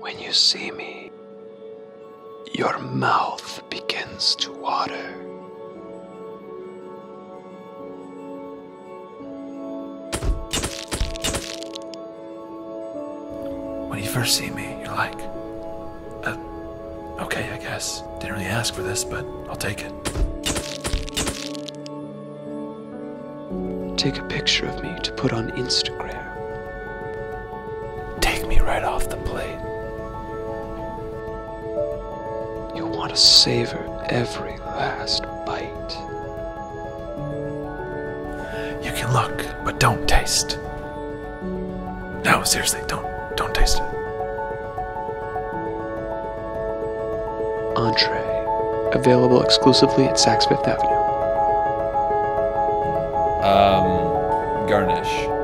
When you see me, your mouth begins to water. When you first see me, you're like, okay, I guess. Didn't really ask for this, but I'll take it. Take a picture of me to put on Instagram. Take me right off the plate. You want to savor every last bite. You can look, but don't taste. No, seriously, don't taste it. Entree. Available exclusively at Saks Fifth Avenue. Garnish.